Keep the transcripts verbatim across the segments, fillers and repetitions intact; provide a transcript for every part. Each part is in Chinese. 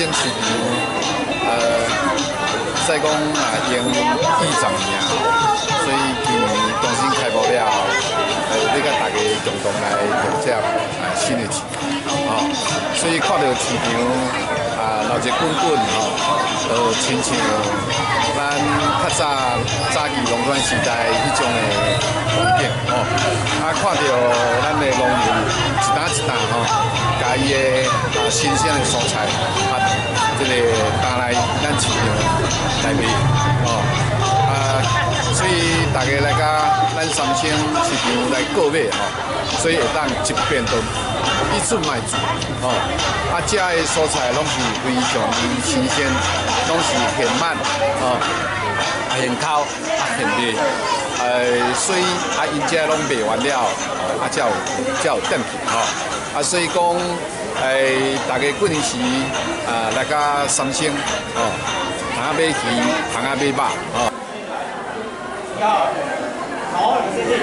星市场，呃，再讲啊，用二十年，所以今年重新开幕了后，呃，要甲大家共同来迎接啊新的市场，哦，所以看到市场啊闹热滚滚吼，就亲像咱较早早期农村时代迄种的环境哦，啊，看到咱的农民一担一担吼，甲伊的啊新鲜的蔬菜啊，这个担来咱市场内面哦，啊，所以大家来甲咱三星市场来购买吼，所以会当一遍都以准卖主哦，啊，遮的蔬菜拢是非常新鲜，拢是现满哦。啊，现烤啊，现热，呃，所以啊，因遮拢卖完了，啊，才有才有等去吼。啊，所以讲，诶，大家过年时啊，来甲三星哦，通啊买鱼，通啊买肉哦。好，谢谢。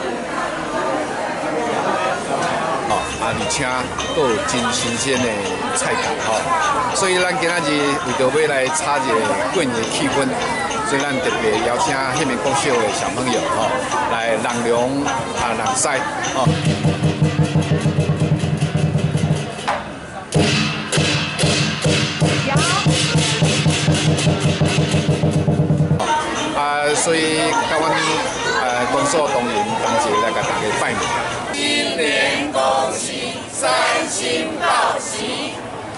哦，啊，而且都有真新鲜的菜价吼，所以咱今仔日为着要来炒一个过年的气氛。所以咱特别邀请迄面国小的小朋友吼，来人龙啊人狮哦。啊，所以甲阮呃公所同仁同齐来甲大家拜年。新年恭喜，三星报喜。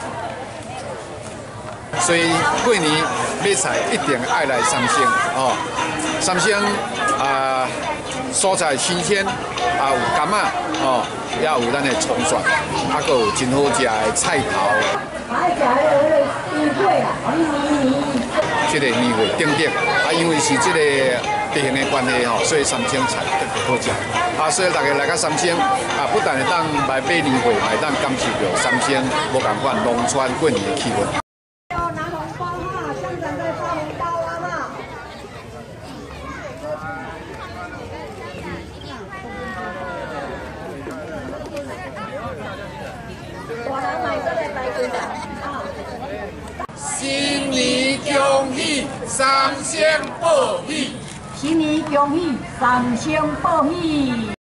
所以过年买菜一定爱来三星哦，三星啊，蔬菜新鲜啊，有柑仔哦，也有咱的葱蒜，啊，阁有真好食的菜头。爱食迄个年货啊，这个年货等等啊，因为是这个地形的关系吼，所以三星菜特别好食啊，所以大家来到三星啊，不但会当来买年货，还当感受到三星无共款农村过年的气氛。新年恭喜，三星报喜！ 新年恭喜，三星报喜！